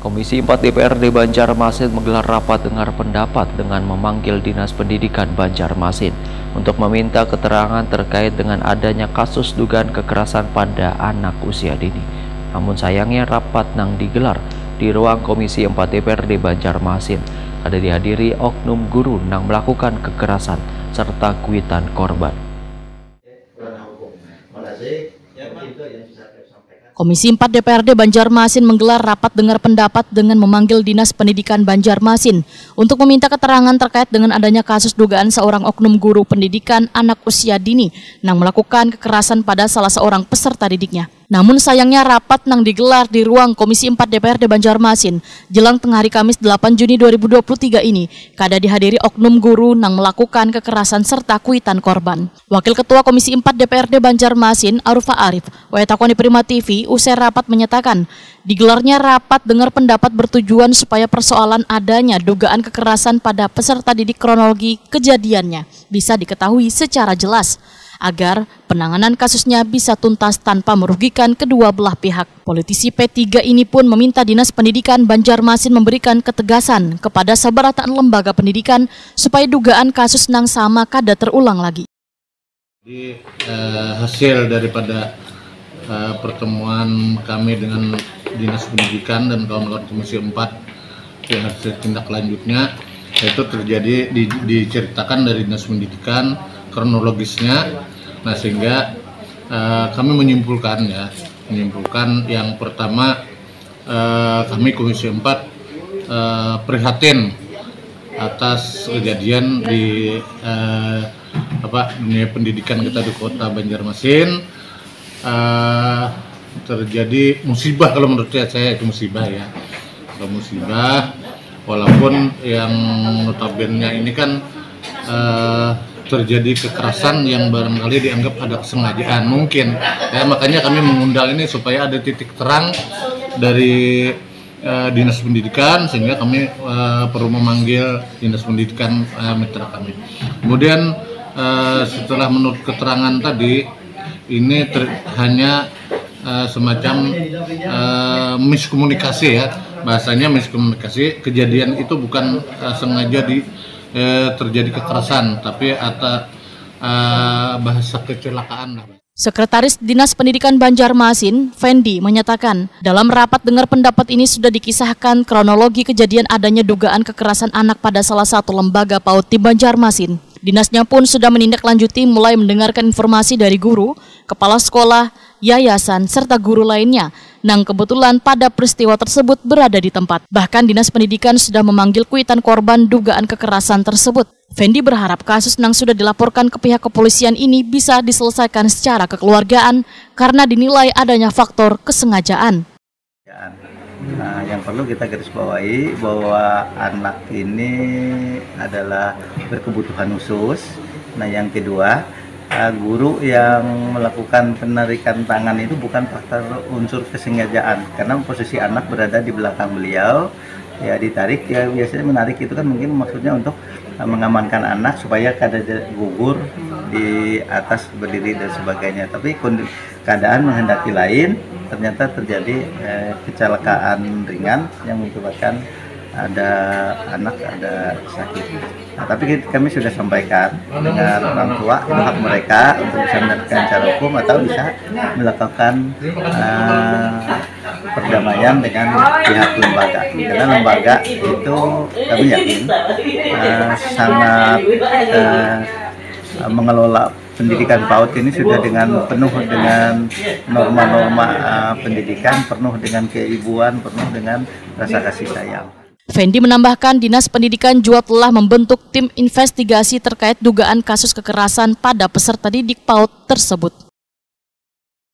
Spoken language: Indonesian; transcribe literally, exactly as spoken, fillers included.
Komisi empat D P R D Banjarmasin menggelar rapat dengar pendapat dengan memanggil Dinas Pendidikan Banjarmasin untuk meminta keterangan terkait dengan adanya kasus dugaan kekerasan pada anak usia dini. Namun sayangnya rapat nang digelar di ruang Komisi empat D P R D Banjarmasin ada dihadiri oknum guru nang melakukan kekerasan serta kuitan korban. Komisi empat D P R D Banjarmasin menggelar rapat dengar pendapat dengan memanggil Dinas Pendidikan Banjarmasin untuk meminta keterangan terkait dengan adanya kasus dugaan seorang oknum guru pendidikan anak usia dini yang melakukan kekerasan pada salah seorang peserta didiknya. Namun sayangnya rapat nang digelar di ruang Komisi empat D P R D Banjarmasin jelang tengah hari Kamis delapan Juni dua ribu dua puluh tiga ini kada dihadiri oknum guru nang melakukan kekerasan serta kuitan korban. Wakil Ketua Komisi empat D P R D Banjarmasin Arufa Arif Waetakoni Prima T V usai rapat menyatakan digelarnya rapat dengar pendapat bertujuan supaya persoalan adanya dugaan kekerasan pada peserta didik kronologi kejadiannya bisa diketahui secara jelas agar penanganan kasusnya bisa tuntas tanpa merugikan kedua belah pihak. Politisi P tiga ini pun meminta Dinas Pendidikan Banjarmasin memberikan ketegasan kepada sabarataan lembaga pendidikan supaya dugaan kasus nang sama kada terulang lagi. Di eh, hasil daripada eh, pertemuan kami dengan Dinas Pendidikan dan kawan-kawan Komisi empat yang hasil tindak lanjutnya itu terjadi di, diceritakan dari Dinas Pendidikan kronologisnya, nah sehingga uh, kami menyimpulkan ya, menyimpulkan yang pertama uh, kami Komisi empat uh, prihatin atas kejadian di uh, apa dunia pendidikan kita di Kota Banjarmasin. Uh, terjadi musibah, kalau menurut saya, saya itu musibah ya, kalau musibah, walaupun yang notabene ini kan uh, terjadi kekerasan yang barangkali dianggap ada kesengajaan mungkin ya, makanya kami mengundang ini supaya ada titik terang dari uh, Dinas Pendidikan sehingga kami uh, perlu memanggil Dinas Pendidikan uh, mitra kami. Kemudian uh, setelah menurut keterangan tadi ini ter, hanya uh, semacam uh, miskomunikasi ya, bahasanya miskomunikasi, kejadian itu bukan uh, sengaja di Eh, terjadi kekerasan, tapi atau uh, bahasa kecelakaan. Sekretaris Dinas Pendidikan Banjarmasin, Fendi, menyatakan dalam rapat dengar pendapat ini sudah dikisahkan kronologi kejadian adanya dugaan kekerasan anak pada salah satu lembaga PAUD di Banjarmasin. Dinasnya pun sudah menindaklanjuti mulai mendengarkan informasi dari guru, kepala sekolah, yayasan, serta guru lainnya yang kebetulan pada peristiwa tersebut berada di tempat. Bahkan Dinas Pendidikan sudah memanggil kuitan korban dugaan kekerasan tersebut. Fendi berharap kasus yang sudah dilaporkan ke pihak kepolisian ini bisa diselesaikan secara kekeluargaan karena dinilai adanya faktor kesengajaan. Nah, yang perlu kita garis bawahi bahwa anak ini adalah berkebutuhan khusus. Nah, yang kedua, guru yang melakukan penarikan tangan itu bukan faktor unsur kesengajaan, karena posisi anak berada di belakang beliau, ya ditarik, ya biasanya menarik itu kan mungkin maksudnya untuk mengamankan anak supaya kada gugur di atas berdiri dan sebagainya. Tapi keadaan menghendaki lain, ternyata terjadi eh, kecelakaan ringan yang mengakibatkan ada anak ada sakit. Nah, tapi kami sudah sampaikan dengan orang tua itu hak mereka untuk bisa mendapatkan cara hukum atau bisa melakukan uh, perdamaian dengan pihak lembaga. Karena lembaga itu kami yakin uh, sangat uh, mengelola pendidikan PAUD ini sudah dengan penuh dengan norma-norma uh, pendidikan, penuh dengan keibuan, penuh dengan rasa kasih sayang. Fendi menambahkan Dinas Pendidikan juga telah membentuk tim investigasi terkait dugaan kasus kekerasan pada peserta didik PAUD tersebut.